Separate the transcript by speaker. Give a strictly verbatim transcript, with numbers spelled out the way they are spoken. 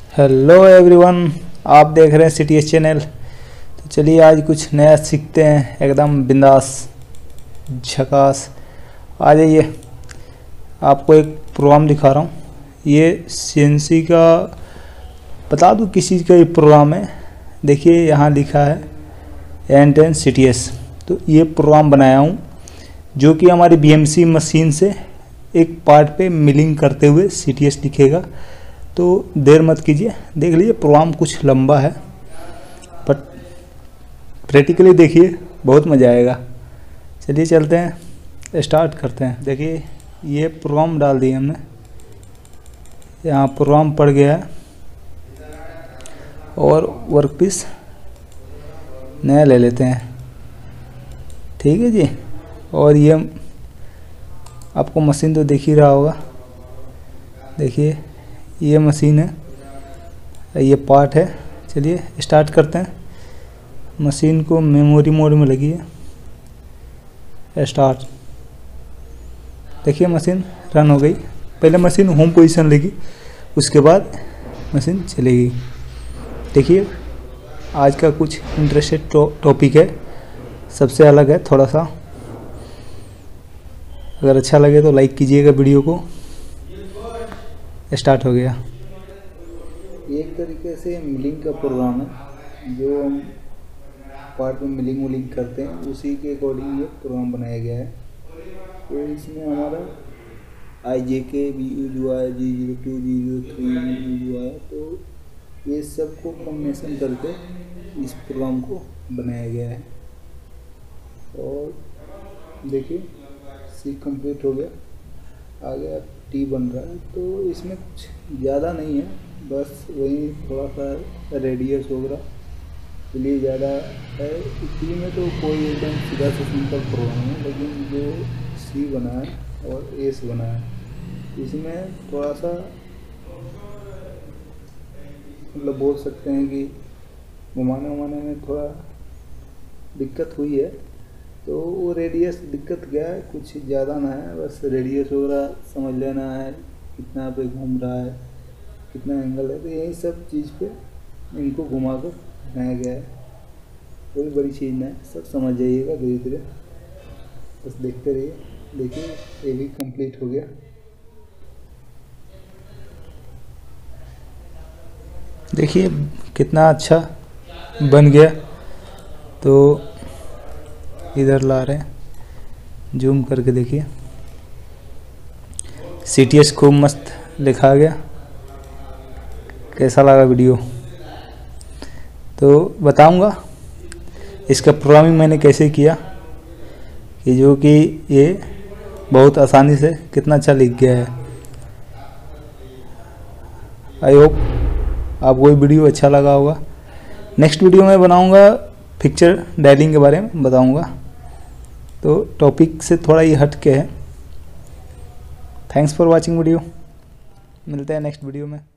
Speaker 1: Hello everyone, आप देख रहे हैं सी टी एस चैनल। तो चलिए आज कुछ नया सीखते हैं, एकदम बिंदास झकास। आ जाइए, आपको एक प्रोग्राम दिखा रहा हूँ। ये सी एन सी का बता दूँ किस चीज़ का ये प्रोग्राम है। देखिए यहाँ लिखा है N ten C T S. तो ये प्रोग्राम बनाया हूँ जो कि हमारी बी एम सी मशीन से एक पार्ट पे मिलिंग करते हुए सी टी एस दिखेगा। तो देर मत कीजिए, देख लीजिए। प्रोग्राम कुछ लंबा है बट प्रैक्टिकली देखिए, बहुत मज़ा आएगा। चलिए चलते हैं, स्टार्ट करते हैं। देखिए ये प्रोग्राम डाल दिए हमने, यहाँ प्रोग्राम पड़ गया है और वर्क पीस नया ले लेते हैं। ठीक है जी। और ये आपको मशीन तो दिख ही रहा होगा। देखिए ये मशीन है, ये पार्ट है। चलिए स्टार्ट करते हैं। मशीन को मेमोरी मोड में लगी है, स्टार्ट। देखिए मशीन रन हो गई। पहले मशीन होम पोजीशन लेगी, उसके बाद मशीन चलेगी। देखिए आज का कुछ इंटरेस्टेड टॉपिक है, सबसे अलग है थोड़ा सा। अगर अच्छा लगे तो लाइक कीजिएगा वीडियो को। स्टार्ट हो गया।
Speaker 2: एक तरीके से मिलिंग का प्रोग्राम है, जो हम पार्ट में मिलिंग विलिंग करते हैं उसी के अकॉर्डिंग ये प्रोग्राम बनाया गया है। तो इसमें हमारा आई जे के भी यूज हुआ है, G zero two G zero three use हुआ है। तो ये सब को कॉम्बिनेशन करके इस प्रोग्राम को बनाया गया है। और देखिए सी कंप्लीट हो गया, आ गया टी बन रहा है। तो इसमें कुछ ज़्यादा नहीं है, बस वही थोड़ा सा रेडियस वगैरह के लिए ज़्यादा है। टी में तो कोई एकदम सीधा सा सिंपल प्रोग्राम है, लेकिन जो सी बना है और एस बना है इसमें थोड़ा सा मतलब बोल सकते हैं कि घुमाने उमाने में थोड़ा दिक्कत हुई है। तो वो रेडियस दिक्कत क्या है, कुछ ज़्यादा ना है, बस रेडियस वगैरह समझ लेना है, कितना पे घूम रहा है, कितना एंगल है। तो यही सब चीज़ पे इनको घुमा कर बनाया गया है। कोई बड़ी चीज़ नहीं, सब समझ जाइएगा धीरे धीरे, बस देखते रहिए। देखिए ये भी कंप्लीट हो गया।
Speaker 1: देखिए कितना अच्छा बन गया। तो इधर ला रहे हैं, जूम करके देखिए। सी टी एस खूब मस्त लिखा गया। कैसा लगा वीडियो तो बताऊंगा। इसका प्रोग्रामिंग मैंने कैसे किया, कि जो कि ये बहुत आसानी से कितना अच्छा लिख गया है। आई होप आपको ये वीडियो अच्छा लगा होगा। नेक्स्ट वीडियो में बनाऊंगा पिक्चर डायलिंग के बारे में बताऊंगा। तो टॉपिक से थोड़ा ही हट के है। Thanks for watching video. मिलते हैं नेक्स्ट वीडियो में।